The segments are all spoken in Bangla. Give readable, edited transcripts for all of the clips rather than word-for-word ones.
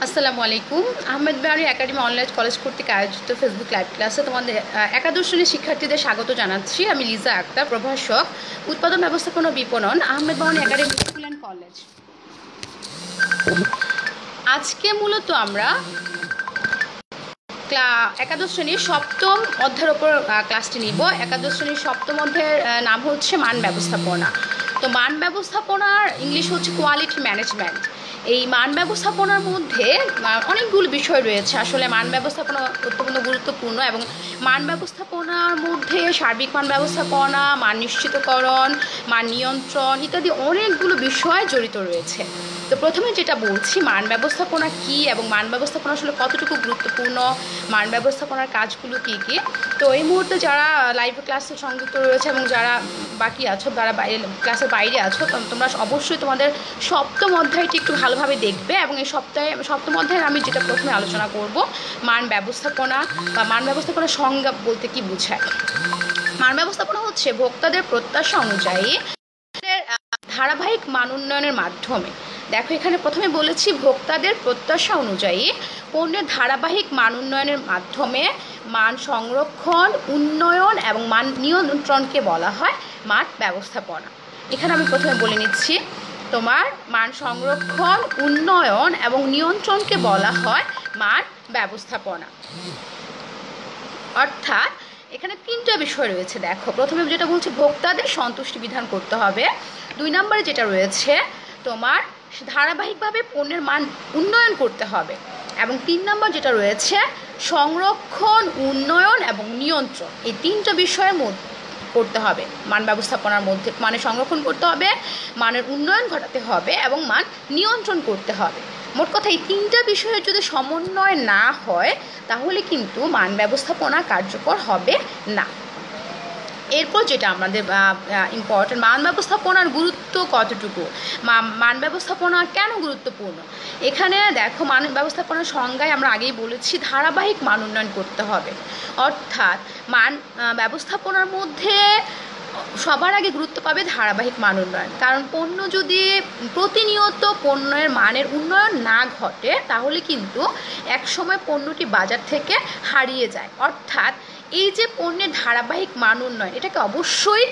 আসসালামু আলাইকুম। আহমেদ বাড়ি একাডেমি অনলাইন কলেজ কর্তৃক আয়োজিত ফেসবুক লাইভ ক্লাসে তোমাদের একাদশ শ্রেণীর শিক্ষার্থীদের স্বাগত জানাচ্ছি। আমি লিজা আক্তার, প্রভাষক, উৎপাদন ব্যবস্থাপনা বিপণন, আহমেদ বাড়ি একাডেমি স্কুল অ্যান্ড কলেজ। আজকে মূলত আমরা একাদশ শ্রেণীর সপ্তম অধ্যায়ের ওপর ক্লাসটি নিব। একাদশ শ্রেণীর সপ্তম অধ্যায়ের নাম হচ্ছে মান ব্যবস্থাপনা। তো মান ব্যবস্থাপনার ইংলিশ হচ্ছে কোয়ালিটি ম্যানেজমেন্ট। এই মান ব্যবস্থাপনার মধ্যে অনেকগুলো বিষয় রয়েছে। আসলে মান ব্যবস্থাপনা অত্যন্ত গুরুত্বপূর্ণ এবং মান ব্যবস্থাপনার মধ্যে সার্বিক মান ব্যবস্থাপনা, মান নিশ্চিতকরণ, মান নিয়ন্ত্রণ ইত্যাদি অনেকগুলো বিষয় জড়িত রয়েছে। তো প্রথমে যেটা বলছি, মান ব্যবস্থাপনা কী এবং মান ব্যবস্থাপনা আসলে কতটুকু গুরুত্বপূর্ণ, মান ব্যবস্থাপনার কাজগুলো কী কী। তো এই মুহূর্তে যারা লাইভ ক্লাসে সংযুক্ত রয়েছে এবং যারা বাকি আছো, যারা ক্লাসের বাইরে আছো, তোমরা অবশ্যই তোমাদের সপ্তম অধ্যায়টি একটু ভালোভাবে দেখবে। এবং এই সপ্তম অধ্যায়ে আমি যেটা প্রথমে আলোচনা করব, মান ব্যবস্থাপনা বা মান ব্যবস্থাপনার সংজ্ঞা বলতে কি বোঝায়। মান ব্যবস্থাপনা হচ্ছে ভোক্তাদের প্রত্যাশা অনুযায়ী ধারাবাহিক মান উন্নয়নের মাধ্যমে, দেখো এখানে প্রথমে বলেছি ভোক্তাদের প্রত্যাশা অনুযায়ী পণ্যের ধারাবাহিক মান উন্নয়নের মাধ্যমে মান সংরক্ষণ, উন্নয়ন এবং মান নিয়ন্ত্রণকে বলা হয় মান ব্যবস্থাপনা। এখানে আমি প্রথমে বলে নিচ্ছি, তোমার মান সংরক্ষণ, উন্নয়ন এবং নিয়ন্ত্রণকে বলা হয় মান ব্যবস্থাপনা। অর্থাৎ এখানে তিনটা বিষয় রয়েছে। দেখো প্রথমে যেটা বলছে ভোক্তাদের সন্তুষ্টি বিধান করতে হবে, 2 নম্বরে যেটা রয়েছে তোমার ধারাবাহিকভাবে পণ্যের মান উন্নয়ন করতে হবে, এবং 3 নম্বর যেটা রয়েছে সংরক্ষণ, উন্নয়ন এবং নিয়ন্ত্রণ। এই তিনটা বিষয়ের মধ্যে করতে হবে মান ব্যবস্থাপনার মধ্যে। মানে সংরক্ষণ করতে হবে, মানের উন্নয়ন ঘটাতে হবে এবং মান নিয়ন্ত্রণ করতে হবে। মোট কথা এই তিনটা বিষয়ের যদি সমন্বয় না হয় তাহলে কিন্তু মান ব্যবস্থাপনা কার্যকর হবে না। এরপর যেটা আমাদের ইম্পর্টেন্ট, মান ব্যবস্থাপনার গুরুত্ব কতটুকু, মান ব্যবস্থাপনা কেন গুরুত্বপূর্ণ। এখানে দেখো মান ব্যবস্থাপনার সংজ্ঞায় আমরা আগেই বলেছি ধারাবাহিক মান উন্নয়ন করতে হবে। অর্থাৎ মান ব্যবস্থাপনার মধ্যে সবার আগে গুরুত্ব পাবে ধারাবাহিক মান উন্নয়ন। কারণ পণ্য যদি প্রতিনিয়ত পণ্যের মানের উন্নয়ন না ঘটে তাহলে কিন্তু একসময় পণ্যটি বাজার থেকে হারিয়ে যায়। অর্থাৎ এই যে পণ্যের ধারাবাহিক মান উন্নয়ন, এটাকে অবশ্যই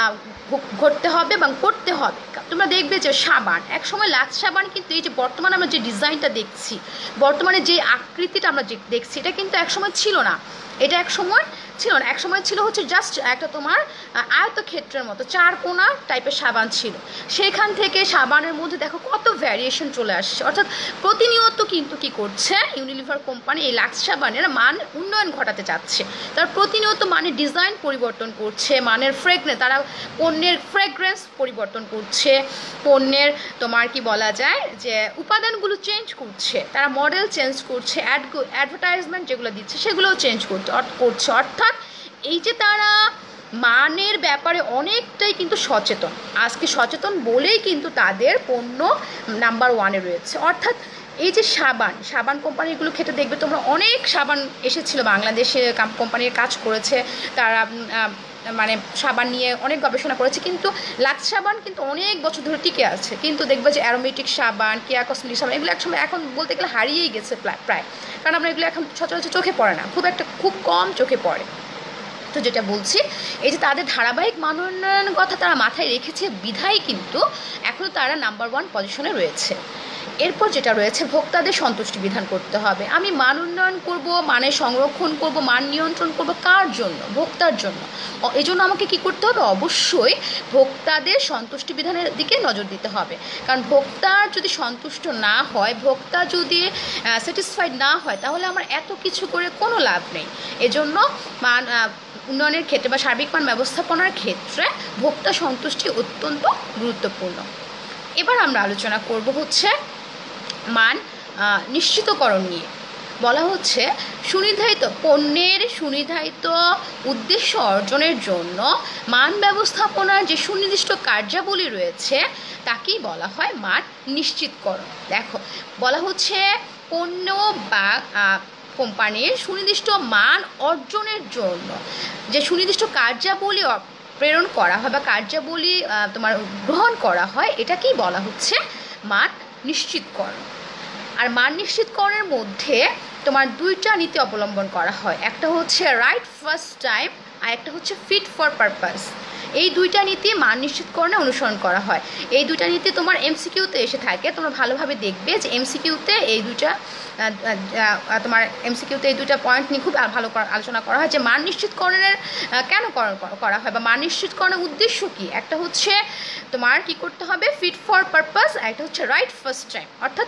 ঘটতে হবে এবং করতে হবে। তোমরা দেখবে যে সাবান, একসময় লাক্স সাবান কিন্তু এই যে বর্তমানে আমরা যে ডিজাইনটা দেখছি, বর্তমানে যে আকৃতিটা আমরা দেখছি, এটা কিন্তু একসময় ছিল না। এটা একসময় ছিল না, একসময় ছিল হচ্ছে জাস্ট একটা তোমার আয়তক্ষেত্রের মতো 4 কোণা টাইপের সাবান ছিল। সেইখান থেকে সাবানের মধ্যে দেখো কত ভ্যারিয়েশন চলে আসছে। অর্থাৎ প্রতিনিয়ত কিন্তু কি করছে ইউনিলিভার কোম্পানি এই লাক্স সাবানের মান উন্নয়ন ঘটাতে চাচ্ছে। তার প্রতিনিয়ত মানের ডিজাইন পরিবর্তন করছে, মানের তারা পণ্যের ফ্রেগরেন্স পরিবর্তন করছে, পণ্যের তোমার কি বলা যায় যে উপাদানগুলো চেঞ্জ করছে, তারা মডেল চেঞ্জ করছে, অ্যাডভার্টাইজমেন্ট যেগুলো দিচ্ছে সেগুলোও চেঞ্জ করছে। অর্থাৎ এই যে তারা মানের ব্যাপারে অনেকটাই কিন্তু সচেতন। আজকে সচেতন বলেই কিন্তু তাদের পণ্য নাম্বার 1-এ রয়েছে। অর্থাৎ এই যে সাবান কোম্পানিগুলো খেতে দেখবে তোমরা, অনেক সাবান এসেছিল বাংলাদেশে, কোম্পানির কাজ করেছে তারা, মানে সাবান নিয়ে অনেক গবেষণা করেছে, কিন্তু লাক্স সাবান কিন্তু অনেক বছর ধরে টিকে আছে। কিন্তু দেখবে যে অ্যারোমেটিক সাবান, কেয়া কসমেটিক সাবান এগুলো একসময় এখন বলতে গেলে হারিয়েই গেছে প্রায়। কারণ আমরা এগুলো এখন সচরাচর চোখে পড়ে না, খুব কম চোখে পড়ে। তো যেটা বলছি, এই যে তাদের ধারাবাহিক মান উন্নয়নের কথা তারা মাথায় রেখেছে বিধায় কিন্তু এখনও তারা নাম্বার 1 পজিশনে রয়েছে। এরপর যেটা রয়েছে ভোক্তাদের সন্তুষ্টি বিধান করতে হবে। আমি মান উন্নয়ন করব, মানের সংরক্ষণ করব, মান নিয়ন্ত্রণ করব, কার জন্য? ভোক্তার জন্য। এই জন্য আমাকে কী করতে হবে? অবশ্যই ভোক্তাদের সন্তুষ্টি বিধানের দিকে নজর দিতে হবে। কারণ ভোক্তার যদি সন্তুষ্ট না হয়, ভোক্তা যদি স্যাটিসফাইড না হয় তাহলে আমার এত কিছু করে কোনো লাভ নেই। এজন্য মান উন্নয়নের ক্ষেত্রে বা সার্বিক মান ব্যবস্থাপনার ক্ষেত্রে ভোক্তা সন্তুষ্টি অত্যন্ত গুরুত্বপূর্ণ। এবার আমরা আলোচনা করব হচ্ছে মান নিশ্চিতকরণ নিয়ে। বলা হচ্ছে পণ্যের সুনির্ধারিত উদ্দেশ্য অর্জনের জন্য মান ব্যবস্থাপনার যে সুনির্দিষ্ট কার্যাবলী রয়েছে তাকেই বলা হয় মান নিশ্চিতকরণ। দেখো বলা হচ্ছে পণ্য বা কোম্পানির সুনির্দিষ্ট মান অর্জনের জন্য যে সুনির্দিষ্ট কার্যাবলী প্রেরণ করা হয় বা কার্যাবলী তোমার গ্রহণ করা হয়, এটাকেই বলা হচ্ছে মান নিশ্চিতকরণ। আর মান নিশ্চিতকরণের মধ্যে তোমার দুইটা নীতি অবলম্বন করা হয়, একটা হচ্ছে রাইট ফার্স্ট টাইম আর একটা হচ্ছে ফিট ফর পারপাস। এই দুইটা নীতি মান নিশ্চিতকরণে অনুসরণ করা হয়। এই দুইটা নীতি তোমার এমসিকিউতে এসে থাকে, তোমরা ভালোভাবে দেখবে যে এমসিকিউতে এই দুইটা তোমার এমসিকিউতে এই দুইটা পয়েন্ট নিয়ে খুব ভালো আলোচনা করা হয় যে মান নিশ্চিতকরণের কেন করা হয় বা মান নিশ্চিতকরণের উদ্দেশ্য কী। একটা হচ্ছে তোমার কি করতে হবে ফিট ফর পারপাস, আর একটা হচ্ছে রাইট ফার্স্ট টাইম, অর্থাৎ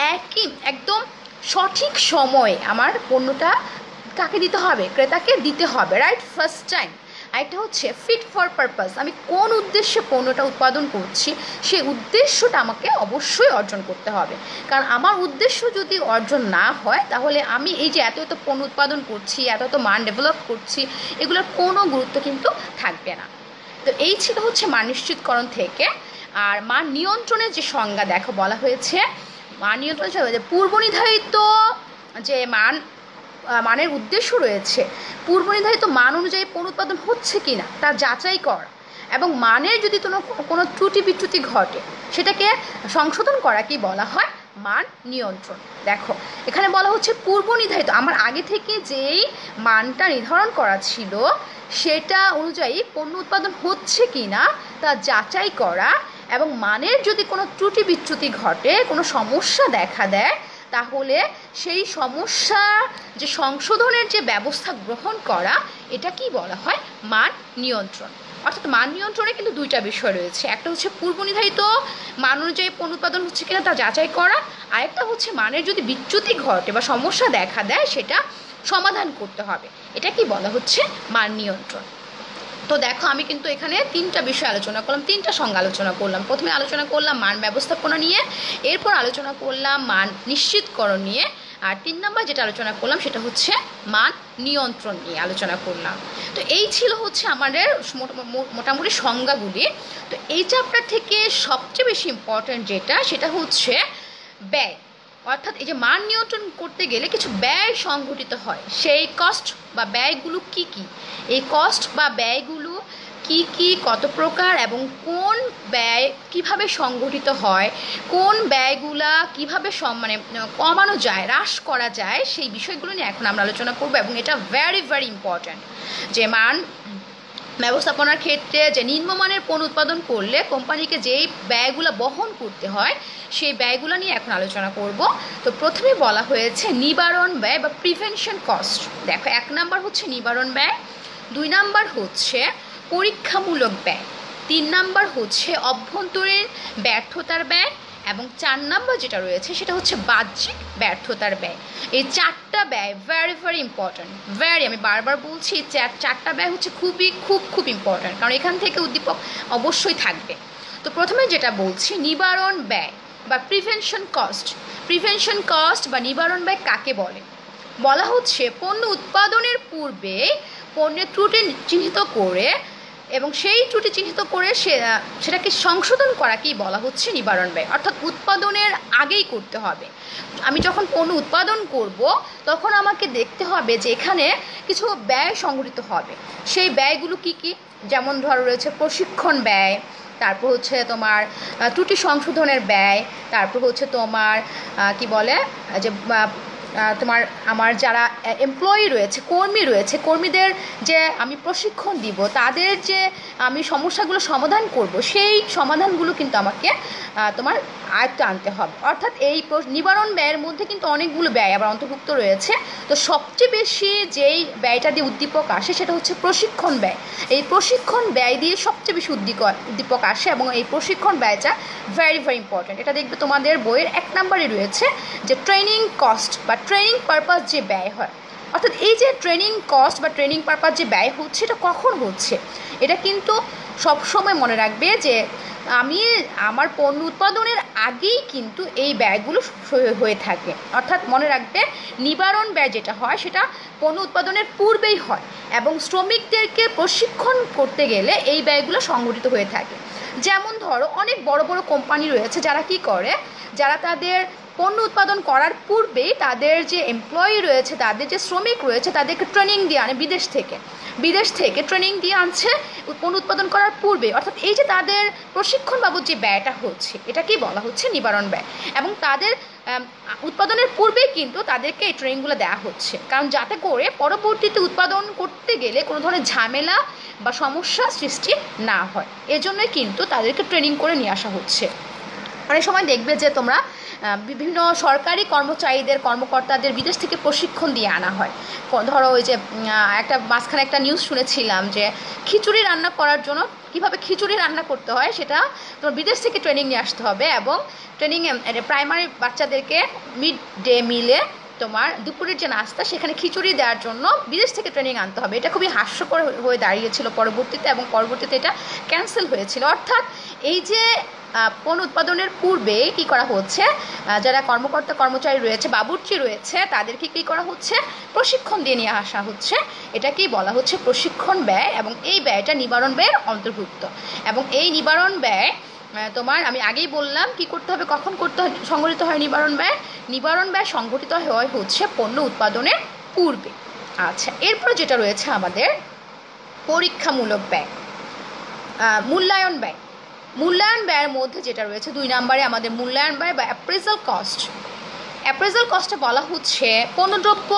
একদম সঠিক সময়ে আমার পণ্যটা কাকে দিতে হবে, ক্রেতাকে দিতে হবে, রাইট ফার্স্ট টাইম। আরেকটা হচ্ছে ফিট ফর পারপাস, আমি কোন উদ্দেশ্যে পণ্যটা উৎপাদন করছি সেই উদ্দেশ্যটা আমাকে অবশ্যই অর্জন করতে হবে। কারণ আমার উদ্দেশ্য যদি অর্জন না হয় তাহলে আমি এই যে এত এত পণ্য উৎপাদন করছি, এত এত মান ডেভেলপ করছি, এগুলোর কোনো গুরুত্ব কিন্তু থাকবে না। তো এই ছিল হচ্ছে মান নিশ্চিতকরণ থেকে। আর মান নিয়ন্ত্রণের যে সংজ্ঞা দেখো বলা হয়েছে, মান নিয়ন্ত্রণের পূর্ব নির্ধারিত যে মানের উদ্দেশ্য রয়েছে, পূর্ব নির্ধারিত মান অনুযায়ী পণ্য উৎপাদন হচ্ছে কি না তা যাচাই করা, এবং মানের যদি কোনো ত্রুটি বিচ্যুতি ঘটে সেটাকে সংশোধন করা কি বলা হয় মান নিয়ন্ত্রণ। দেখো এখানে বলা হচ্ছে পূর্ব নির্ধারিত, আমার আগে থেকে যেই মানটা নির্ধারণ করা ছিল সেটা অনুযায়ী পণ্য উৎপাদন হচ্ছে কি না তা যাচাই করা, এবং মানের যদি কোনো ত্রুটি বিচ্যুতি ঘটে, কোনো সমস্যা দেখা দেয়, তাহলে সেই সমস্যা যে সংশোধনের যে ব্যবস্থা গ্রহণ করা, এটা কি বলা হয় মান নিয়ন্ত্রণ। অর্থাৎ মান নিয়ন্ত্রণে কিন্তু দুইটা বিষয় রয়েছে, একটা হচ্ছে পূর্ব নির্ধারিত মান অনুযায়ী পণ্য উৎপাদন হচ্ছে কিনা তা যাচাই করা, আরেকটা হচ্ছে মানের যদি বিচ্যুতি ঘটে বা সমস্যা দেখা দেয় সেটা সমাধান করতে হবে, এটা কি বলা হচ্ছে মান নিয়ন্ত্রণ। তো দেখো আমি কিন্তু এখানে তিনটা বিষয় আলোচনা করলাম, তিনটা সংজ্ঞা আলোচনা করলাম। প্রথমে আলোচনা করলাম মান ব্যবস্থাপনা নিয়ে, এরপর আলোচনা করলাম মান নিশ্চিতকরণ নিয়ে, আর 3 নম্বর যেটা আলোচনা করলাম সেটা হচ্ছে মান নিয়ন্ত্রণ নিয়ে আলোচনা করলাম। তো এই ছিল হচ্ছে আমাদের মোটামুটি সংজ্ঞাগুলি। তো এই চ্যাপ্টার থেকে সবচেয়ে বেশি ইম্পর্ট্যান্ট যেটা সেটা হচ্ছে ব্যয়, অর্থাৎ এই যে মান নিয়ন্ত্রণ করতে গেলে কিছু ব্যয় সংঘটিত হয়, সেই কস্ট বা ব্যয়গুলো কি কি, এই কস্ট বা ব্যয়গুলো কি কি, কত প্রকার, এবং কোন ব্যয় কিভাবে সংগঠিত হয়, কোন ব্যয়গুলা কিভাবে কমানো যায়, হ্রাস করা যায়, সেই বিষয়গুলো নিয়ে এখন আমরা আলোচনা করব। এবং এটা ভেরি ভেরি ইম্পর্ট্যান্ট যে মান ব্যবস্থাপনার ক্ষেত্রে যে নিম্নমানের পণ্য উৎপাদন করলে কোম্পানিকে যেই ব্যয়গুলো বহন করতে হয় সেই ব্যয়গুলো নিয়ে এখন আলোচনা করব। তো প্রথমে বলা হয়েছে নিবারণ ব্যয় বা প্রিভেনশন কস্ট। দেখো 1 নাম্বার হচ্ছে নিবারণ ব্যয়, 2 নাম্বার হচ্ছে পরীক্ষামূলক ব্যয়, 3 নাম্বার হচ্ছে অভ্যন্তরীণ ব্যর্থতার ব্যয়, এবং 4 নাম্বার যেটা রয়েছে সেটা হচ্ছে বাহ্যিক ব্যর্থতার ব্যয়। এই 4টা ব্যয় ভেরি ভেরি ইম্পর্ট্যান্ট, আমি বারবার বলছি 4টা ব্যয় হচ্ছে খুব ইম্পর্ট্যান্ট, কারণ এখান থেকে উদ্দীপক অবশ্যই থাকবে। তো প্রথমে যেটা বলছি নিবারণ ব্যয় বা প্রিভেনশন কস্ট বা নিবারণ ব্যয় কাকে বলে। বলা হচ্ছে পণ্য উৎপাদনের পূর্বে পণ্যের ত্রুটি চিহ্নিত করে এবং সেই ত্রুটি চিহ্নিত করে সেটাকে সংশোধন করাকেই বলা হচ্ছে নিবারণ ব্যয়, অর্থাৎ উৎপাদনের আগেই করতে হবে। আমি যখন পণ্য উৎপাদন করব তখন আমাকে দেখতে হবে যে এখানে কিছু ব্যয় সংঘটিত হবে, সেই ব্যয়গুলো কি কি, যেমন ধরো রয়েছে প্রশিক্ষণ ব্যয়, তারপর হচ্ছে তোমার ত্রুটি সংশোধনের ব্যয়, তারপর হচ্ছে তোমার কি বলে যে তোমার আমার যারা এমপ্লয়ি রয়েছে, কর্মী রয়েছে, কর্মীদের যে আমি প্রশিক্ষণ দিব, তাদের যে আমি সমস্যাগুলো সমাধান করব, সেই সমাধানগুলো কিন্তু আমাকে তোমার আয়ত্তে আনতে হবে। অর্থাৎ এই নিবারণ ব্যয়ের মধ্যে কিন্তু অনেকগুলো ব্যয় আবার অন্তর্ভুক্ত রয়েছে। তো সবচেয়ে বেশি যেই ব্যয়টা দিয়ে উদ্দীপক আসে সেটা হচ্ছে প্রশিক্ষণ ব্যয়। এই প্রশিক্ষণ ব্যয় দিয়ে সবচেয়ে বেশি উদ্দীপক আসে, এবং এই প্রশিক্ষণ ব্যয়টা ভেরি ভেরি ইম্পর্ট্যান্ট। এটা দেখবে তোমাদের বইয়ের 1 নম্বরে রয়েছে যে ট্রেনিং কস্ট বা ট্রেনিং পারপাস যে ব্যয় হয়, অর্থাৎ এই যে ট্রেনিং কস্ট বা ট্রেনিং পারপাস যে ব্যয় হচ্ছে এটা কখন হচ্ছে, এটা কিন্তু সবসময় মনে রাখবে যে আমি আমার পণ্য উৎপাদনের আগেই কিন্তু এই ব্যয়গুলো হয়ে থাকে। অর্থাৎ মনে রাখবে নিবারণ ব্যয় যেটা হয় সেটা পণ্য উৎপাদনের পূর্বেই হয়, এবং শ্রমিকদেরকে প্রশিক্ষণ করতে গেলে এই ব্যয়গুলো সংঘটিত হয়ে থাকে। যেমন ধরো অনেক বড় বড় কোম্পানি রয়েছে যারা কি করে, যারা তাদের পণ্য উৎপাদন করার পূর্বেই তাদের যে এমপ্লয়ি রয়েছে, তাদের যে শ্রমিক রয়েছে, তাদেরকে ট্রেনিং দিয়ে আনে বিদেশ থেকে ট্রেনিং দিয়ে আনছে পণ্য উৎপাদন করার পূর্বে। অর্থাৎ এই যে তাদের প্রশিক্ষণ বাবদ যে ব্যয়টা হচ্ছে এটাকেই বলা হচ্ছে নিবারণ ব্যয়, এবং তাদের উৎপাদনের পূর্বেই কিন্তু তাদেরকে এই ট্রেনিংগুলো দেওয়া হচ্ছে, কারণ যাতে করে পরবর্তীতে উৎপাদন করতে গেলে কোনো ধরনের ঝামেলা বা সমস্যা সৃষ্টি না হয়, এজন্যই কিন্তু তাদেরকে ট্রেনিং করে নিয়ে আসা হচ্ছে। অনেক সময় দেখবে যে তোমরা বিভিন্ন সরকারি কর্মকর্তাদের বিদেশ থেকে প্রশিক্ষণ দিয়ে আনা হয়। ধরো ওই যে একটা মাঝখানে একটা নিউজ শুনেছিলাম যে খিচুড়ি রান্না করার জন্য কীভাবে খিচুড়ি রান্না করতে হয় সেটা তোমার বিদেশ থেকে ট্রেনিং নিয়ে আসতে হবে, এবং ট্রেনিংয়ে প্রাইমারি বাচ্চাদেরকে মিড ডে মিলে তোমার দুপুরের যে নাস্তা সেখানে খিচুড়ি দেওয়ার জন্য বিদেশ থেকে ট্রেনিং আনতে হবে। এটা খুবই হাস্যকর হয়ে দাঁড়িয়েছিল পরবর্তীতে, এবং পরবর্তীতে এটা ক্যান্সেল হয়েছিল। অর্থাৎ এই যে পণ্য উৎপাদনের পূর্বে কি করা হচ্ছে, যারা কর্মচারী রয়েছে, বাবুর্চি রয়েছে, তাদেরকে কী করা হচ্ছে, প্রশিক্ষণ দিয়ে নিয়ে আসা হচ্ছে। এটাকেই বলা হচ্ছে প্রশিক্ষণ ব্যয়, এবং এই ব্যয়টা নিবারণ ব্যয়ের অন্তর্ভুক্ত। এবং এই নিবারণ ব্যয় তোমার আমি আগেই বললাম কি করতে হবে, কখন করতে হয় সংগঠিত হয় নিবারণ ব্যয় সংগঠিত হয় হচ্ছে পণ্য উৎপাদনের পূর্বে। আচ্ছা, এরপর যেটা রয়েছে আমাদের পরীক্ষামূলক ব্যয়, মূল্যায়ন ব্যয়ের মধ্যে যেটা রয়েছে 2 নম্বরে আমাদের মূল্যায়ন ব্যয় বা অ্যাপ্রেজাল কস্টে বলা হচ্ছে পণ্যদ্রব্য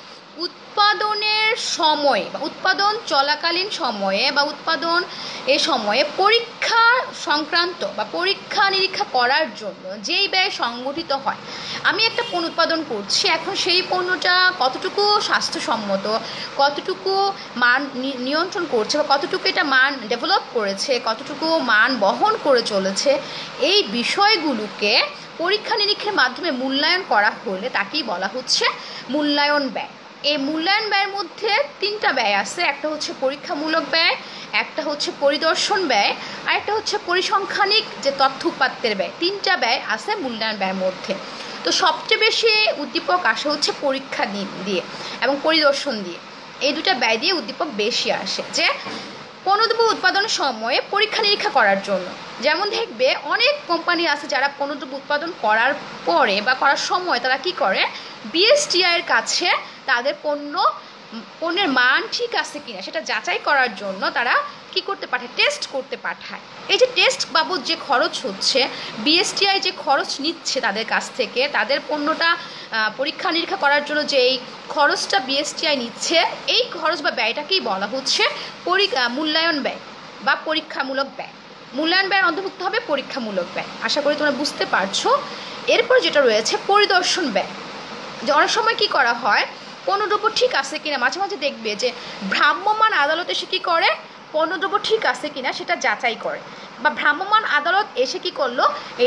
উৎপাদনের সময় বা উৎপাদন চলাকালীন সময়ে বা উৎপাদন এ সময়ে পরীক্ষা সংক্রান্ত বা পরীক্ষা নিরীক্ষা করার জন্য যেই ব্যয় সংগঠিত হয়। আমি একটা পণ্য উৎপাদন করছি, এখন সেই পণ্যটা কতটুকু স্বাস্থ্যসম্মত, কতটুকু মান নিয়ন্ত্রণ করছে বা কতটুকু এটা মান ডেভেলপ করেছে, কতটুকু মান বহন করে চলেছে, এই বিষয়গুলোকে পরীক্ষা নিরীক্ষার মাধ্যমে মূল্যায়ন করা হলে তাকেই বলা হচ্ছে মূল্যায়ন ব্যয়। এই মূল্যায়ন ব্যয়ের মধ্যে 3টা ব্যয় আছে, একটা হচ্ছে পরীক্ষামূলক ব্যয়, একটা হচ্ছে পরিদর্শন ব্যয়, আর একটা হচ্ছে পরিসংখ্যানিক যে তথ্য উপাত্তের ব্যয়। 3টা ব্যয় আছে মূল্যায়ন ব্যয়ের মধ্যে। তো সবচেয়ে বেশি উদ্দীপক আসে হচ্ছে পরীক্ষা দিয়ে এবং পরিদর্শন দিয়ে, এই 2টা ব্যয় দিয়ে উদ্দীপক বেশি আসে। যে পণ্যদ্রব্য উৎপাদনের সময়ে পরীক্ষা নিরীক্ষা করার জন্য, যেমন দেখবে অনেক কোম্পানি আছে যারা পণ্যদ্রব্য উৎপাদন করার পরে বা করার সময় তারা কি করে, বিএসটিআই এর কাছে তাদের পণ্যের মান ঠিক আছে কিনা সেটা যাচাই করার জন্য তারা কি করতে পাঠায়, টেস্ট করতে পাঠায়। এই যে টেস্ট বাবদ যে খরচ হচ্ছে, বিএসটিআই যে খরচ নিচ্ছে তাদের কাছ থেকে, তাদের পণ্যটা পরীক্ষা নিরীক্ষা করার জন্য যে এই খরচটা বিএসটিআই নিচ্ছে, এই খরচ বা ব্যয়টাকেই বলা হচ্ছে মূল্যায়ন ব্যয় বা পরীক্ষামূলক ব্যয়। মূল্যায়ন ব্যয়ের অন্তর্ভুক্ত হবে পরীক্ষামূলক ব্যয়। আশা করি তোমরা বুঝতে পারছো। এরপর যেটা রয়েছে পরিদর্শন ব্যয়, যে অনেক সময় কি করা হয়, পণ্যদ্রব্য ঠিক আছে কিনা, মাঝে মাঝে দেখবে যে ভ্রাম্যমাণ আদালত এসে কী করে, পণ্যদ্রব্য ঠিক আছে কিনা সেটা যাচাই করে, বা ভ্রাম্যমাণ আদালত এসে কি করলো, এই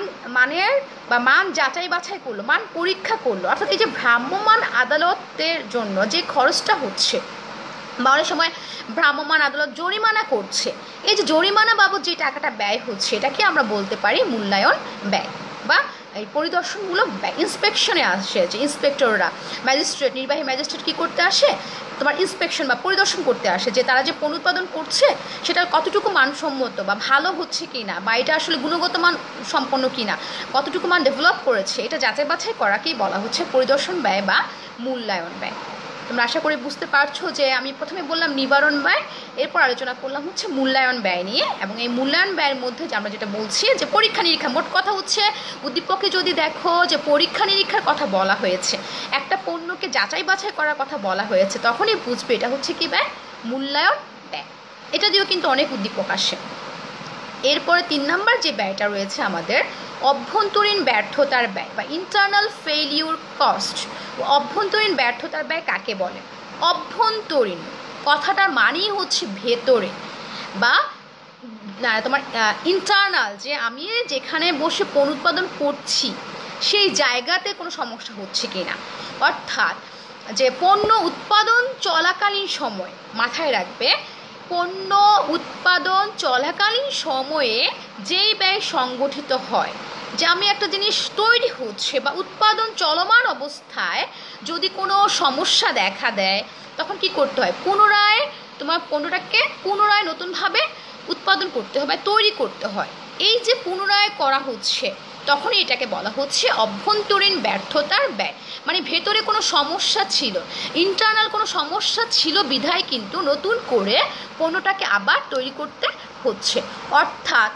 মান যাচাই বাছাই করলো, মান পরীক্ষা করলো। অর্থাৎ এই যে ভ্রাম্যমাণ আদালতের জন্য যে খরচটা হচ্ছে, বা অনেক সময় ভ্রাম্যমাণ আদালত জরিমানা করছে, এই যে জরিমানা বাবদ যে টাকাটা ব্যয় হচ্ছে এটাকে আমরা বলতে পারি মূল্যায়ন ব্যয় বা এই পরিদর্শনমূলক ব্যয়। ইন্সপেকশনে আসে যে ইন্সপেক্টররা, নির্বাহী ম্যাজিস্ট্রেট কী করতে আসে, তোমার ইন্সপেকশন বা পরিদর্শন করতে আসে যে তারা যে পণ্য উৎপাদন করছে সেটা কতটুকু মানসম্মত বা ভালো হচ্ছে কি না, বা এটা আসলে গুণগত মান সম্পন্ন কি না, কতটুকু মান ডেভেলপ করেছে, এটা যাচাই বাছাই করাকেই বলা হচ্ছে পরিদর্শন ব্যয় বা মূল্যায়ন ব্যয়। তোমরা আশা করি বুঝতে পারছো যে আমি প্রথমে বললাম নিবারণ ব্যয়, এরপর আলোচনা করলাম হচ্ছে মূল্যায়ন ব্যয় নিয়ে। এবং এই মূল্যায়ন ব্যয়ের মধ্যে যে আমরা যেটা বলছি যে পরীক্ষা নিরীক্ষা, মোট কথা হচ্ছে উদ্দীপকে যদি দেখো যে পরীক্ষা নিরীক্ষার কথা বলা হয়েছে, একটা পণ্যকে যাচাই বাছাই করার কথা বলা হয়েছে, তখনই বুঝবে এটা হচ্ছে কি ব্যয়, মূল্যায়ন ব্যয়। এটা দিয়েও কিন্তু অনেক উদ্দীপক আসে। এরপরে 3 নম্বর যে ব্যয়টা রয়েছে আমাদের অভ্যন্তরীণ ব্যর্থতার ব্যয় বা ইন্টারনাল ফেইলিউর কস্ট। অভ্যন্তরীণ ব্যর্থতার ব্যয় কাকে বলে? অভ্যন্তরীণ কথাটার মানেই হচ্ছে ভেতরে, বা তোমার ইন্টারনাল, যে আমি যেখানে বসে পণ্য উৎপাদন করছি সেই জায়গাতে কোনো সমস্যা হচ্ছে কি না। অর্থাৎ যে পণ্য উৎপাদন চলাকালীন সময়, মাথায় রাখবে, পণ্য উৎপাদন চলাকালীন সময়ে যেই ব্যয় সংগঠিত হয়, যে আমি একটা জিনিস তৈরি হচ্ছে বা উৎপাদন চলমান অবস্থায় যদি কোনো সমস্যা দেখা দেয়, তখন কি করতে হয়, পুনরায় তোমার পণ্যটাকে নতুনভাবে উৎপাদন করতে হয় বা তৈরি করতে হয়। এই যে পুনরায় করা হচ্ছে, তখনই এটাকে বলা হচ্ছে অভ্যন্তরীণ ব্যর্থতার ব্যয়। মানে ভেতরে কোনো সমস্যা ছিল, ইন্টারনাল কোনো সমস্যা ছিল বিধায় কিন্তু নতুন করে পণ্যটাকে আবার তৈরি করতে হচ্ছে। অর্থাৎ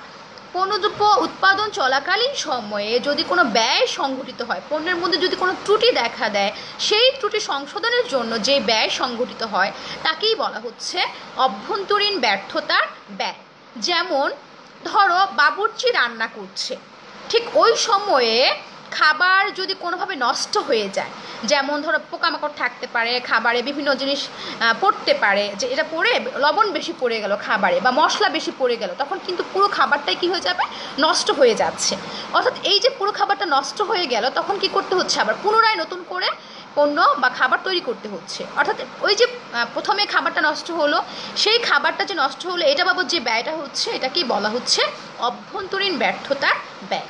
পণ্যদ্রব্য উৎপাদন চলাকালীন সময়ে যদি কোনো ব্যয় সংঘটিত হয়, পণ্যের মধ্যে যদি কোনো ত্রুটি দেখা দেয়, সেই ত্রুটি সংশোধনের জন্য যে ব্যয় সংঘটিত হয় তাকেই বলা হচ্ছে অভ্যন্তরীণ ব্যর্থতার ব্যয়। যেমন ধরো বাবুর্চি রান্না করছে, ঠিক ওই সময়ে খাবার যদি কোনোভাবে নষ্ট হয়ে যায়, যেমন ধরো পোকামাকড় থাকতে পারে খাবারে, বিভিন্ন জিনিস পড়তে পারে, যে এটা পড়ে লবণ বেশি পড়ে গেল খাবারে বা মশলা বেশি পড়ে গেল, তখন কিন্তু পুরো খাবারটাই কী হয়ে যাবে, নষ্ট হয়ে যাচ্ছে। অর্থাৎ এই যে পুরো খাবারটা নষ্ট হয়ে গেল, তখন কি করতে হচ্ছে, আবার পুনরায় নতুন করে পণ্য বা খাবার তৈরি করতে হচ্ছে। অর্থাৎ ওই যে প্রথমে খাবারটা নষ্ট হলো, সেই খাবারটা যে নষ্ট হলো এটা বাবদ যে ব্যয়টা হচ্ছে, এটাকেই বলা হচ্ছে অভ্যন্তরীণ ব্যর্থতার ব্যয়।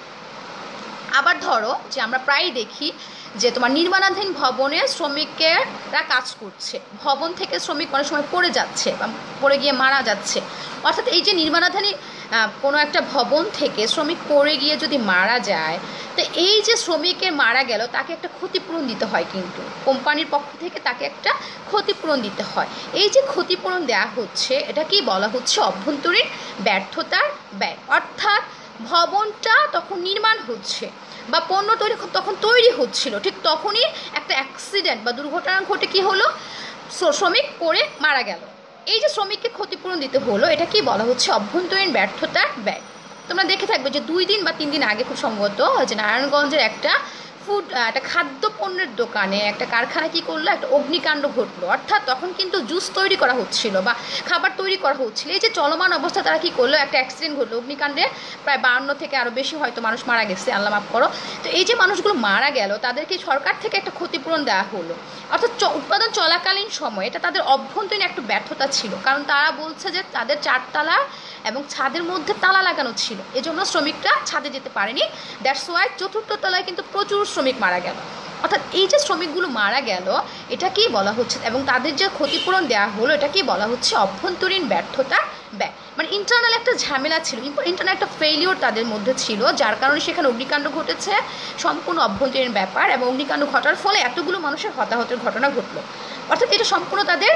আবার ধরো যে আমরা প্রায়ই দেখি যে তোমার নির্মাণাধীন ভবনে শ্রমিকেরা কাজ করছে, ভবন থেকে শ্রমিক অনেক সময় পড়ে যাচ্ছে বা পড়ে গিয়ে মারা যাচ্ছে। অর্থাৎ এই যে নির্মাণাধীন কোনো একটা ভবন থেকে শ্রমিক পড়ে গিয়ে যদি মারা যায়, তো এই যে শ্রমিকের মারা গেল তাকে একটা ক্ষতিপূরণ দিতে হয়, কিন্তু কোম্পানির পক্ষ থেকে তাকে একটা ক্ষতিপূরণ দিতে হয়। এই যে ক্ষতিপূরণ দেওয়া হচ্ছে এটাকেই বলা হচ্ছে অভ্যন্তরীণ ব্যর্থতার ব্যয়। অর্থাৎ ভবনটা তখন নির্মাণ হচ্ছে বা পণ্য তখন তৈরি হচ্ছিল, ঠিক তখনই একটা অ্যাক্সিডেন্ট বা দুর্ঘটনা ঘটে কি হলো, শ্রমিক পড়ে মারা গেল। এই যে শ্রমিককে ক্ষতিপূরণ দিতে হলো, এটা কি বলা হচ্ছে অভ্যন্তরীণ ব্যর্থতার ব্যয়। তোমরা দেখে থাকবে যে 2 দিন বা 3 দিন আগে খুব সম্ভবত যে নারায়ণগঞ্জের একটা খাদ্য পণ্যের দোকানে একটা কারখানা কি করলো, একটা অগ্নিকাণ্ড ঘটলো। অর্থাৎ তখন কিন্তু জুস তৈরি করা হচ্ছিল বা খাবার তৈরি করা হচ্ছিল, এই যে চলমান অবস্থা তারা কি করলো, একটা অ্যাক্সিডেন্ট ঘটলো, অগ্নিকাণ্ডে প্রায় 52 থেকে আরও বেশি হয়তো মানুষ মারা গেছে, আল্লাহ মাফ করো। তো এই যে মানুষগুলো মারা গেল তাদেরকে সরকার থেকে একটা ক্ষতিপূরণ দেওয়া হলো। অর্থাৎ উৎপাদন চলাকালীন সময় এটা তাদের অভ্যন্তরীণ একটা ব্যর্থতা ছিল, কারণ তারা বলছে যে তাদের 4 তলা এবং ছাদের মধ্যে তালা লাগানো ছিল, এজন্য শ্রমিকরা ছাদে যেতে পারেনি। দ্যাটস ওয়াই 4র্থ তলায় কিন্তু প্রচুর শ্রমিক মারা গেল। অর্থাৎ এই যে শ্রমিকগুলো মারা গেল এটাকেই বলা হচ্ছে, এবং তাদের যে ক্ষতিপূরণ দেওয়া হলো এটাকেই বলা হচ্ছে অভ্যন্তরীণ ব্যর্থতা ব্যয়। মানে ইন্টারনাল একটা ঝামেলা ছিল, ইন্টারনাল একটা ফেলিওর তাদের মধ্যে ছিল, যার কারণে সেখানে অগ্নিকাণ্ড ঘটেছে, সম্পূর্ণ অভ্যন্তরীণ ব্যাপার। এবং অগ্নিকাণ্ড ঘটার ফলে এতগুলো মানুষের হতাহতের ঘটনা ঘটলো। অর্থাৎ এটা সম্পূর্ণ তাদের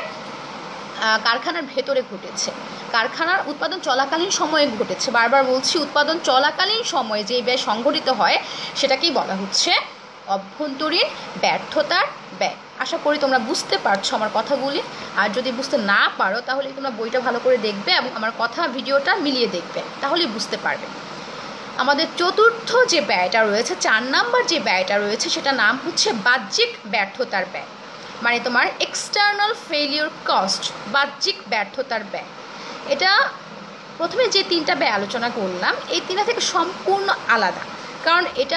কারখানার ভেতরে ঘটেছে, কারখানার উৎপাদন চলাকালীন সময়ে ঘটেছে। বারবার বলছি, উৎপাদন চলাকালীন সময়ে যে ব্যয় সংঘটিত হয় সেটাকেই বলা হচ্ছে অভ্যন্তরীণ ব্যর্থতার ব্যয়। আশা করি তোমরা বুঝতে পারছো আমার কথাগুলি। আর যদি বুঝতে না পারো তাহলে তোমরা বইটা ভালো করে দেখবে এবং আমার কথা ভিডিওটা মিলিয়ে দেখবে, তাহলেই বুঝতে পারবে। আমাদের 4র্থ যে ব্যয়টা রয়েছে, 4 নাম্বার যে ব্যয়টা রয়েছে, সেটা নাম হচ্ছে বাহ্যিক ব্যর্থতার ব্যয়। মানে তোমার এক্সটার্নাল ফেলিওর কস্ট, বাহ্যিক ব্যর্থতার ব্যয়। এটা প্রথমে যে 3টা ব্যয় আলোচনা করলাম এই 3টা থেকে সম্পূর্ণ আলাদা, কারণ এটা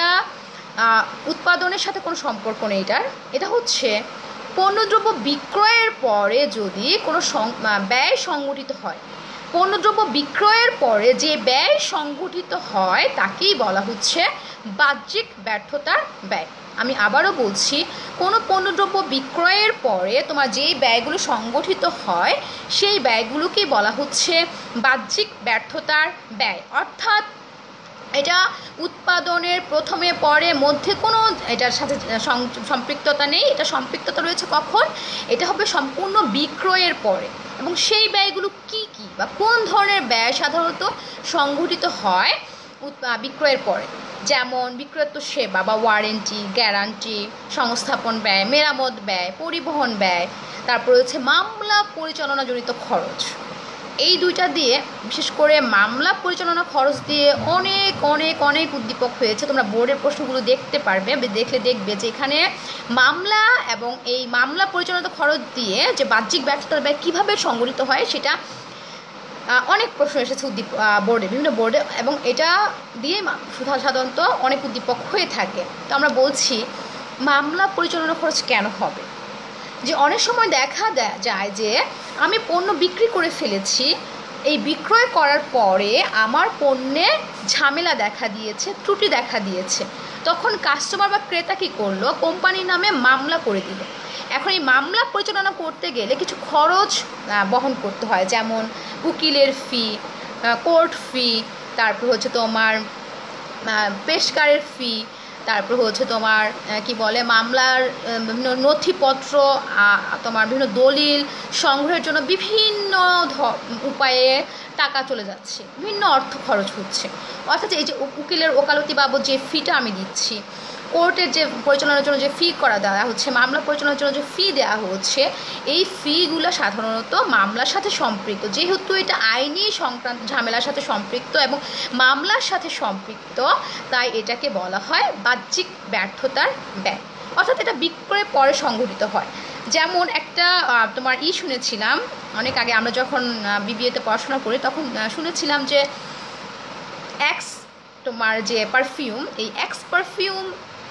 উৎপাদনের সাথে কোনো সম্পর্ক নেই এটার। এটা হচ্ছে পণ্যদ্রব্য বিক্রয়ের পরে যদি কোনো ব্যয় সংগঠিত হয়, পণ্যদ্রব্য বিক্রয়ের পরে যে ব্যয় সংগঠিত হয় তাকেই বলা হচ্ছে বাহ্যিক ব্যর্থতার ব্যয়। আমি আবারও বলছি, কোনো পণ্যদ্রব্য বিক্রয়ের পরে তোমার যেই ব্যয়গুলো সংগঠিত হয় সেই ব্যয়গুলোকেই বলা হচ্ছে বাহ্যিক ব্যর্থতার ব্যয়। অর্থাৎ এটা উৎপাদনের প্রথমে পরে মধ্যে কোনো এটার সাথে সম্পৃক্ততা নেই, এটা সম্পৃক্ততা রয়েছে কখন, এটা হবে সম্পূর্ণ বিক্রয়ের পরে। এবং সেই ব্যয়গুলো কি কি বা কোন ধরনের ব্যয় সাধারণত সংঘটিত হয় বিক্রয়ের পরে, যেমন বিক্রয়োত্ত সেবা বা ওয়ারেন্টি, গ্যারান্টি, সংস্থাপন ব্যয়, মেরামত ব্যয়, পরিবহন ব্যয়, তারপর হচ্ছে মামলা পরিচালনাজনিত খরচ। এই 2টা দিয়ে, বিশেষ করে মামলা পরিচালনা খরচ দিয়ে অনেক অনেক অনেক উদ্দীপক হয়েছে। তোমরা বোর্ডের প্রশ্নগুলো দেখতে পারবে, দেখলে দেখবে যে এখানে মামলা এবং এই মামলা পরিচালনা খরচ দিয়ে যে বাহ্যিক ব্যর্থতার ব্যয় কীভাবে সংগঠিত হয় সেটা অনেক প্রশ্ন এসেছে বোর্ডে, বিভিন্ন বোর্ডে, এবং এটা দিয়ে সাধারণত অনেক উদ্দীপক হয়ে থাকে। তো আমরা বলছি মামলা পরিচালনা খরচ কেন হবে, যে অনেক সময় দেখা যায় যে আমি পণ্য বিক্রি করে ফেলেছি, এই বিক্রয় করার পরে আমার পণ্যে ঝামেলা দেখা দিয়েছে, ত্রুটি দেখা দিয়েছে, তখন কাস্টমার বা ক্রেতা কী করলো, কোম্পানির নামে মামলা করে দিল। এখন এই মামলা পরিচালনা করতে গেলে কিছু খরচ বহন করতে হয়, যেমন উকিলের ফি, কোর্ট ফি, তারপর হচ্ছে তোমার পেশকারের ফি, তারপর হচ্ছে তোমার কি বলে মামলার বিভিন্ন নথিপত্র, তোমার বিভিন্ন দলিল সংগ্রহের জন্য বিভিন্ন উপায়ে টাকা চলে যাচ্ছে, বিভিন্ন অর্থ খরচ হচ্ছে। অর্থাৎ এই যে উকিলের ওকালতি বাবদ যে ফিটা আমি দিচ্ছি, কোর্টের যে পরিচালনার জন্য যে ফি দেওয়া হচ্ছে, মামলা পরিচালনার জন্য যে ফি দেওয়া হচ্ছে, এই ফিগুলো সাধারণত মামলার সাথে সম্পৃক্ত, যেহেতু এটা আইনি সংক্রান্ত ঝামেলার সাথে সম্পৃক্ত এবং মামলার সাথে সম্পৃক্ত, তাই এটাকে বলা হয় বাহ্যিক ব্যর্থতার ব্যয়। অর্থাৎ এটা বিক্রয়ের পরে সংঘটিত হয়। যেমন একটা তোমার শুনেছিলাম অনেক আগে, আমরা যখন বিবিএতে পড়াশোনা করি তখন শুনেছিলাম যে এক্স তোমার যে পারফিউম, এই এক্স পারফিউম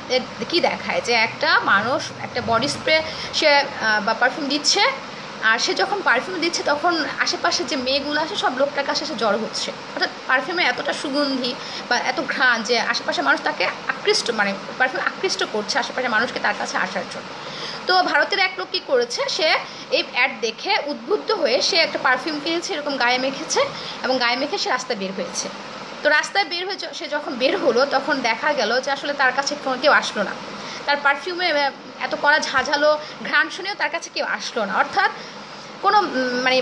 কি দেখায় যে একটা মানুষ একটা বডি স্প্রে সে বা পারফিউম দিচ্ছে, আর সে যখন পারফিউম দিচ্ছে তখন আশেপাশে যে মেয়েগুলো আসে সব লোকটার কাছে এসে জড়ো হচ্ছে। অর্থাৎ পারফিউমে এতটা সুগন্ধি বা এত ঘ্রাণ যে আশেপাশে মানুষ তাকে আকৃষ্ট, মানে পারফিউম আকৃষ্ট করছে আশেপাশে মানুষকে তার কাছে আসার জন্য। তো ভারতের এক লোক কী করেছে, সে এই অ্যাড দেখে উদ্বুদ্ধ হয়ে সে একটা পারফিউম কিনেছে, এরকম গায়ে মেখেছে এবং গায়ে মেখে সে রাস্তায় বের হয়েছে। তো রাস্তায় বের হয়ে সে যখন বের হলো তখন দেখা গেল যে আসলে তার কাছে কেউ আসলো না, তার পারফিউমে এত কড়া ঝাঁঝালো ঘ্রাণ শুনেও তার কাছে কেউ আসলো না। অর্থাৎ কোনো মানে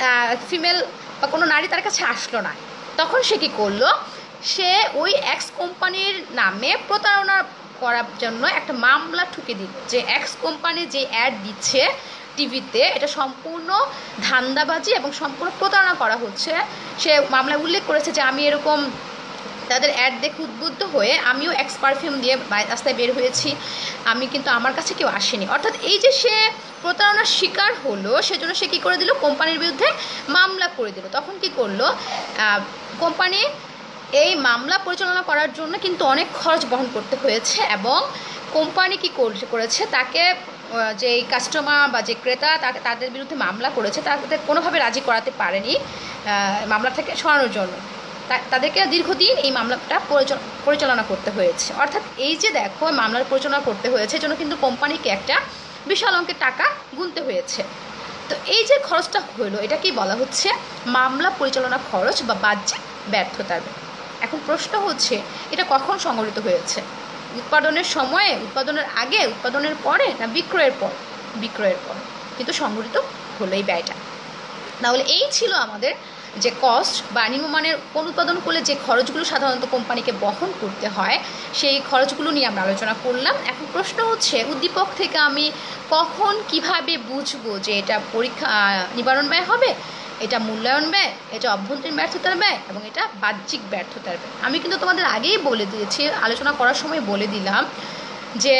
ফিমেল বা কোনো নারী তার কাছে আসলো না। তখন সে কী করলো, সে ওই এক্স কোম্পানির নামে প্রতারণা করার জন্য একটা মামলা ঠুকে দিল যে এক্স কোম্পানি যে অ্যাড দিচ্ছে টিভিতে এটা সম্পূর্ণ ধান্দাবাজি এবং সম্পূর্ণ প্রতারণা করা হচ্ছে। সে মামলায় উল্লেখ করেছে যে আমি এরকম তাদের অ্যাড দেখে উদ্বুদ্ধ হয়ে আমিও এক্স পারফিউম দিয়ে রাস্তায় বের হয়েছি, আমি কিন্তু আমার কাছে কেউ আসেনি। অর্থাৎ এই যে সে প্রতারণার শিকার হলো, সেজন্য সে কী করে দিল, কোম্পানির বিরুদ্ধে মামলা করে দিল। তখন কি করলো, কোম্পানি এই মামলা পরিচালনা করার জন্য কিন্তু অনেক খরচ বহন করতে হয়েছে এবং কোম্পানি কী করেছে, তাকে যে কাস্টমার বা যে ক্রেতা তাদের বিরুদ্ধে মামলা করেছে তাদের কোনোভাবে রাজি করাতে পারেনি মামলা থেকে সরানোর জন্য। তাদেরকে দীর্ঘদিন এই মামলাটা পরিচালনা করতে হয়েছে। অর্থাৎ এই যে দেখো মামলার পরিচালনা করতে হয়েছে জন্য কিন্তু কোম্পানিকে একটা বিশাল অঙ্কের টাকা গুনতে হয়েছে। তো এই যে খরচটা হলো এটাকেই বলা হচ্ছে মামলা পরিচালনা খরচ বা বাহ্যিক ব্যর্থতার। এখন প্রশ্ন হচ্ছে এটা কখন সংঘটিত হয়েছে, উৎপাদনের সময়ে, উৎপাদনের আগে, উৎপাদনের পরে না বিক্রয়ের পর? বিক্রয়ের পর কিন্তু সংঘটিত হলো এই ব্যয়টা। তাহলে এই ছিল আমাদের যে কস্ট বা নিম্নমানের কোন উৎপাদন করলে যে খরচগুলো সাধারণত কোম্পানিকে বহন করতে হয় সেই খরচগুলো নিয়ে আমরা আলোচনা করলাম। এখন প্রশ্ন হচ্ছে উদ্দীপক থেকে আমি কখন কিভাবে বুঝবো যে এটা পরীক্ষা নিবারণ ব্যয় হবে, এটা মূল্যায়ন ব্যয়, এটা অভ্যন্তরীণ ব্যর্থতার ব্যয় এবং এটা বাহ্যিক ব্যর্থতার ব্যয়। আমি কিন্তু তোমাদের আগেই বলে দিয়েছি, আলোচনা করার সময় বলে দিলাম যে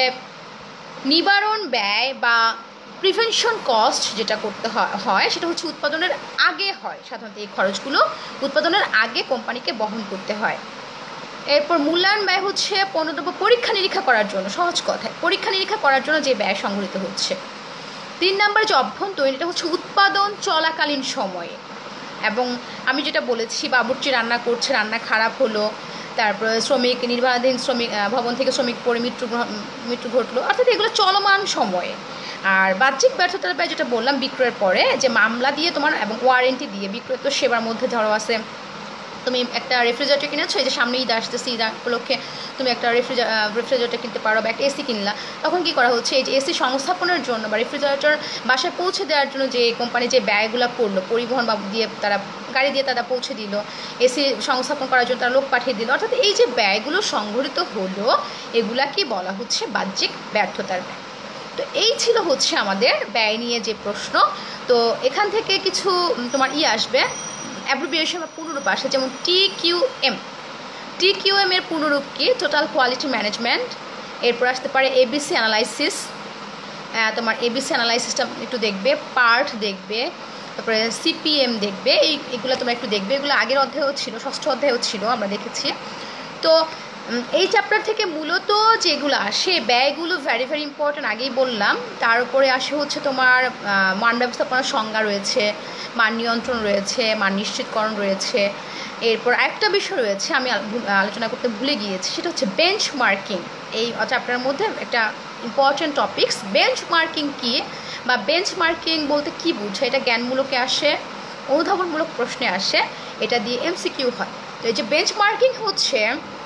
নিবারণ ব্যয় বা প্রিভেনশন কস্ট যেটা করতে হয় সেটা হচ্ছে উৎপাদনের আগে হয়। সাধারণত এই খরচগুলো উৎপাদনের আগে কোম্পানিকে বহন করতে হয়। এরপর মূল্যায়ন ব্যয় হচ্ছে পণ্যদ্রব্য পরীক্ষা নিরীক্ষা করার জন্য, সহজ কথায় পরীক্ষা নিরীক্ষা করার জন্য যে ব্যয় সংগঠিত হচ্ছে। 3 নম্বরে যে অভ্যন্তরীণ, এটা হচ্ছে উৎপাদন চলাকালীন সময়ে। এবং আমি যেটা বলেছি বাবুর্চি রান্না করছে, রান্না খারাপ হলো, তারপরে শ্রমিক নির্মাণাধীন শ্রমিক ভবন থেকে শ্রমিক পড়ে মৃত্যু ঘটলো, অর্থাৎ এগুলো চলমান সময়ে। আর বাহ্যিক ব্যর্থতার ব্যয় যেটা বললাম বিক্রয়ের পরে, যে মামলা দিয়ে তোমার এবং ওয়ারেন্টি দিয়ে বিক্রয় তো সেবার মধ্যে ধরো আছে, তুমি একটা রেফ্রিজারেটর কিনেছো, এই যে সামনে ঈদ আসতেছে, ঈদ উপলক্ষে তুমি একটা রেফ্রিজারেটর কিনতে পারো বা একটা এসি কিনলা। তখন কি করা হচ্ছে, এই যে এসি সংস্থাপনের জন্য বা রেফ্রিজারেটর বাসায় পৌঁছে দেওয়ার জন্য যে কোম্পানি যে ব্যয়গুলো করলো, পরিবহন বা দিয়ে তারা গাড়ি দিয়ে তারা পৌঁছে দিল, এসি সংস্থাপন করার জন্য তারা লোক পাঠিয়ে দিল, অর্থাৎ এই যে ব্যয়গুলো সংঘটিত হলো এগুলাকে বলা হচ্ছে বাহ্যিক ব্যর্থতার ব্যয়। তো এই ছিল হচ্ছে আমাদের ব্যয় নিয়ে যে প্রশ্ন। তো এখান থেকে কিছু তোমার আসবে অ্যাব্রিভিয়েশন বা পূর্ণরূপ আসে, যেমন TQM। TQM এর পূর্ণরূপ কি, টোটাল কোয়ালিটি ম্যানেজমেন্ট। এরপর আসতে পারে ABC অ্যানালাইসিস, তোমার ABC অ্যানালাইসিসটা একটু দেখবে, পার্ট দেখবে, তারপরে CPM দেখবে, এগুলো তোমরা একটু দেখবে। এগুলো আগের অধ্যায়েও ছিল, 6ষ্ঠ অধ্যায়েও ছিল, আমরা দেখেছি। তো এই চ্যাপ্টার থেকে মূলত যেগুলো আসে ব্যয়গুলো ভেরি ভেরি ইম্পর্ট্যান্ট, আগেই বললাম। তার উপরে আসে হচ্ছে তোমার মান ব্যবস্থাপনার সংজ্ঞা রয়েছে, মান নিয়ন্ত্রণ রয়েছে, মান নিশ্চিতকরণ রয়েছে। এরপর আরেকটা বিষয় রয়েছে আমি আলোচনা করতে ভুলে গিয়েছি, সেটা হচ্ছে বেঞ্চমার্কিং। এই চ্যাপ্টারের মধ্যে একটা ইম্পর্ট্যান্ট টপিকস বেঞ্চমার্কিং কী বা বেঞ্চমার্কিং বলতে কী বুঝে, এটা জ্ঞানমূলকে আসে, অনুধাবনমূলক প্রশ্নে আসে, এটা দিয়ে MCQ হয়। তো এই যে বেঞ্চমার্কিং হচ্ছে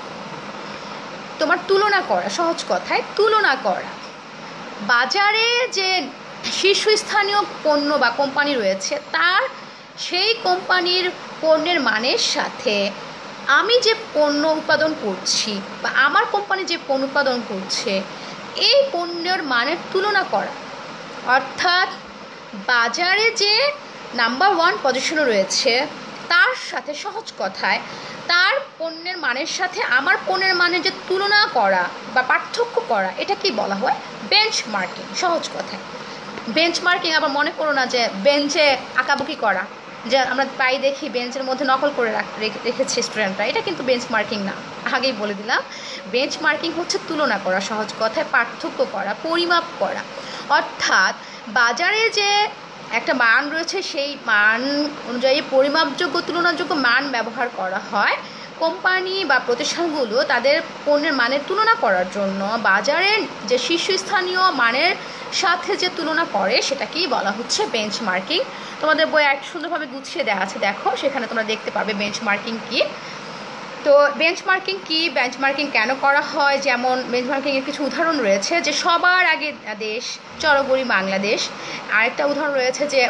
তোমার তুলনা করা, সহজ কথায় তুলনা করা। বাজারে যে শীর্ষস্থানীয় পণ্য বা কোম্পানি রয়েছে তার সেই কোম্পানির পণ্যের মানের সাথে আমি যে পণ্য উৎপাদন করছি বা আমার কোম্পানি যে পণ্য উৎপাদন করছে এই পণ্যের মানের তুলনা করা। অর্থাৎ বাজারে যে নাম্বার 1 পজিশনে রয়েছে তার সাথে, সহজ কথায় তার পণ্যের মানের সাথে আমার পণ্যের মানের যে তুলনা করা বা পার্থক্য করা, এটা কি বলা হয়? বেঞ্চমার্কিং। সহজ কথায় বেঞ্চমার্কিং। আবার মনে করো না যে বেঞ্চে আঁকাবুকি করা, যে আমরা প্রায় দেখি বেঞ্চের মধ্যে নকল করে রেখেছে স্টুডেন্টরা, এটা কিন্তু বেঞ্চমার্কিং না, আগেই বলে দিলাম। বেঞ্চমার্কিং হচ্ছে তুলনা করা, সহজ কথায় পার্থক্য করা, পরিমাপ করা। অর্থাৎ বাজারে যে একটা মান রয়েছে সেই মান অনুযায়ী পরিমাপযোগ্য, তুলনাযোগ্য মান ব্যবহার করা হয় কোম্পানি বা প্রতিষ্ঠানগুলো তাদের পণ্যের মানের তুলনা করার জন্য। বাজারের যে শীর্ষস্থানীয় মানের সাথে যে তুলনা করে সেটাকেই বলা হচ্ছে বেঞ্চমার্কিং। তোমাদের বই এক সুন্দরভাবে গুছিয়ে দেওয়া আছে, দেখো সেখানে তোমরা দেখতে পাবে বেঞ্চমার্কিং কী। তো বেঞ্চমার্কিং কী, বেঞ্চমার্কিং কেন করা হয়, যেমন বেঞ্চমার্কিংয়ের কিছু উদাহরণ রয়েছে যে সবার আগে দেশ চরগড়ি বাংলাদেশ। আরেকটা উদাহরণ রয়েছে যে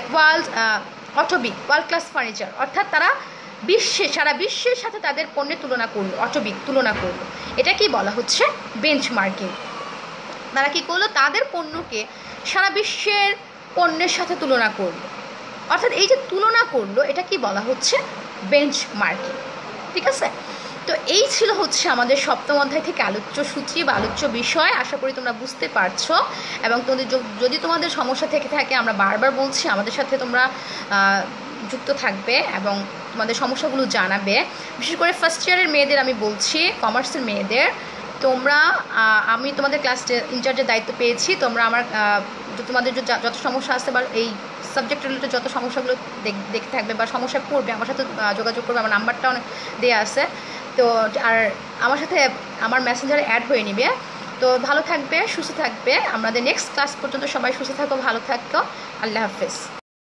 অটোবিক, ওয়ার্ল্ড ক্লাস ফার্নিচার। অর্থাৎ তারা সারা বিশ্বের সাথে তাদের পণ্যের তুলনা করলো, অটোবিক তুলনা করলো, এটা কি বলা হচ্ছে বেঞ্চমার্কিং। তারা কী করলো? তাদের পণ্যকে সারা বিশ্বের পণ্যের সাথে তুলনা করলো। অর্থাৎ এই যে তুলনা করলো এটা কি বলা হচ্ছে বেঞ্চমার্কিং। ঠিক আছে? তো এই ছিল হচ্ছে আমাদের সপ্তম অধ্যায় থেকে আলোচ্য সূচি বা আলোচ্য বিষয়। আশা করি তোমরা বুঝতে পারছো, এবং তোমাদের যদি তোমাদের সমস্যা থেকে থাকে, আমরা বারবার বলছি আমাদের সাথে তোমরা যুক্ত থাকবে এবং তোমাদের সমস্যাগুলো জানাবে। বিশেষ করে ফার্স্ট ইয়ারের মেয়েদের আমি বলছি, কমার্সের মেয়েদের, তোমরা আমি তোমাদের ক্লাস ইনচার্জের দায়িত্ব পেয়েছি। তোমরা আমার তোমাদের যত সমস্যা আসতে বা এই সাবজেক্ট রিলেটেড যত সমস্যাগুলো দেখতে থাকবে বা সমস্যায় পড়বে, আমার সাথে যোগাযোগ করবে। আমার নাম্বারটা অনেক দেওয়া আছে, তো আর আমার সাথে আমার মেসেঞ্জারে অ্যাড হয়ে নিবে। তো ভালো থাকবে, সুস্থ থাকবে। আমাদের নেক্সট ক্লাস পর্যন্ত সবাই সুস্থ থাকো, ভালো থাকো। আল্লাহ হাফেজ।